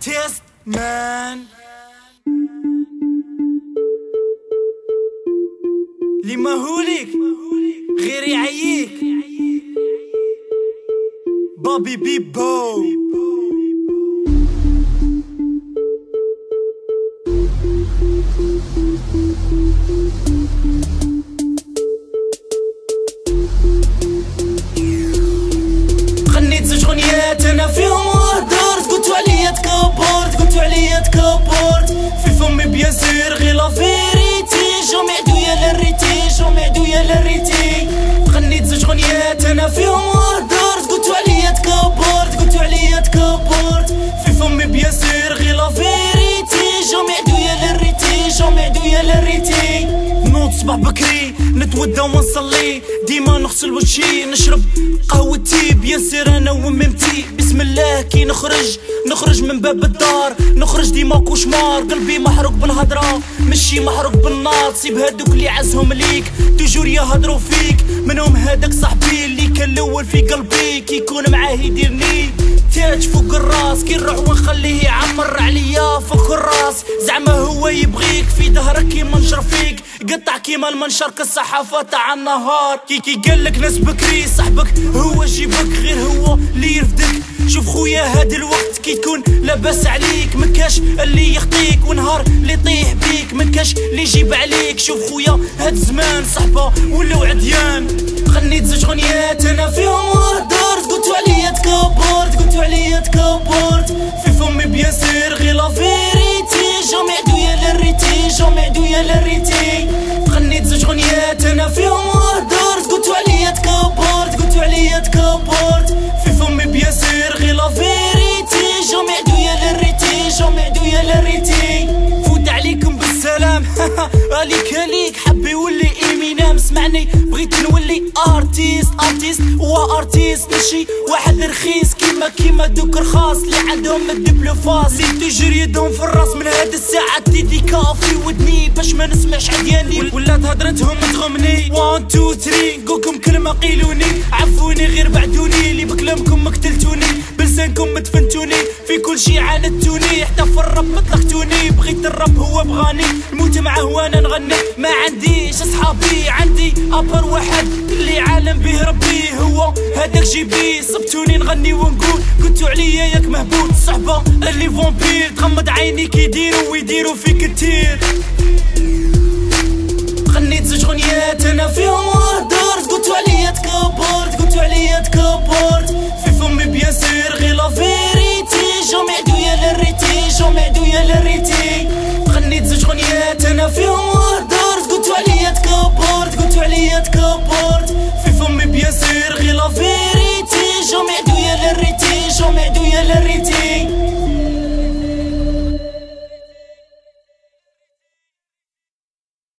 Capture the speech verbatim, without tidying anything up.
artist man اللي ماهوليك غير يعييك بابي بيبو. غنيت زوج غنيات انا فيهم وهدرت، قلتو عليا تكبرت قلتو عليا تكبرت في فمي بيان سير غير لا فيريتي، جومي عدويا للريتي جومي عدويا للريتي. غنيت زوج غنيات انا فيهم وهدرت، قلتو عليا تكبرت قلتو عليا تكبرت في فمي بيان سير غير لا فيريتي، جومي عدويا للريتي جومي عدويا للريتي. نوض صباح بكري نتودى ونصلي، ديما نغسل وجهي نشرب قهوتي بيان سير انا وميمتي. بسم الله كي نخرج نخرج من باب الدار، نخرج ديما كوشمار، قلبي محروق بالهضره مشي محروق بالنار. سيب هادوك اللي عزهم ليك توجور يهضروا فيك، منهم هذاك صاحبي اللي كان الاول في قلبي، كي يكون معاه يديرني تاج فوق الراس، كي نروح ونخليه يعمر عليا فوق الراس. زعما هو يبغيك في ظهرك كيما نشر فيك، قطع كيما المنشر كالصحافه تاع النهار. كي كي قالك ناس بكري صاحبك هو جيبك غير هو اللي يرفدك. شوف خويا هاد الوقت كي تكون لاباس عليك، مكاش اللي يخطيك ونهار اللي يطيح بيك مكاش اللي يجيب عليك. شوف خويا هاد الزمان صحبه ولاو عديان. غنيت زوج غنيات انا فيهم وهدرت، قلتو عليا تكبرت قلتو عليا تكبرت في فمي بيان سير غير لا فيريتي، جومي عدويا للريتي جومي عدويا للريتي. غنيت زوج غنيات انا فيهم وهدرت، قلتو عليا تكبرت قلتو عليا تكبرت في فمي بيان سير غير لا فيريتي، جومي عدويا للريتي جومي عدويا للريتي. فوت عليكم بالسلام عليك عليك حبي ولي ايمينام. سمعني بغيت نولي ارتيست ارتيست هو ارتيست ماشي واحد رخيص كيما كيما دوك رخاص اللي عندهم الدبلو فاس، اللي تجري يدهم في الراس. من هاد الساعة ديديكا في ودني باش ما نسمعش عدياني، ولات هضرتهم تغمني. واحد اثنين ثلاثة نقولكم كلمة قيلوني، عفوني غير بعدوني، اللي بكلامكم مقتلتوني بلسانكم مدفنتوني، في كل شي عاندتوني حتى في الرب مطلقتوني. بغيت الرب هو بغاني نموت معاه وانا نغني، ما عنديش اصحابي عندي ابر واحد اللي عالم به ربي هو هذاك جيبي. صبتوني نغني ونقول قلتو عليا ياك مهبوط، صحبه اللي فامبير تغمض عيني كيديروا ويديروا فيك كتير. غنيت زوج غنيات انا فيهم وهدرت، قلتو عليا تكبرت قلتو عليا تكبرت في فمي بيان سير غير لا فيريتي، جومي عدويا للريتي جومي عدويا للريتي. غنيت زوج غنيات انا فيهم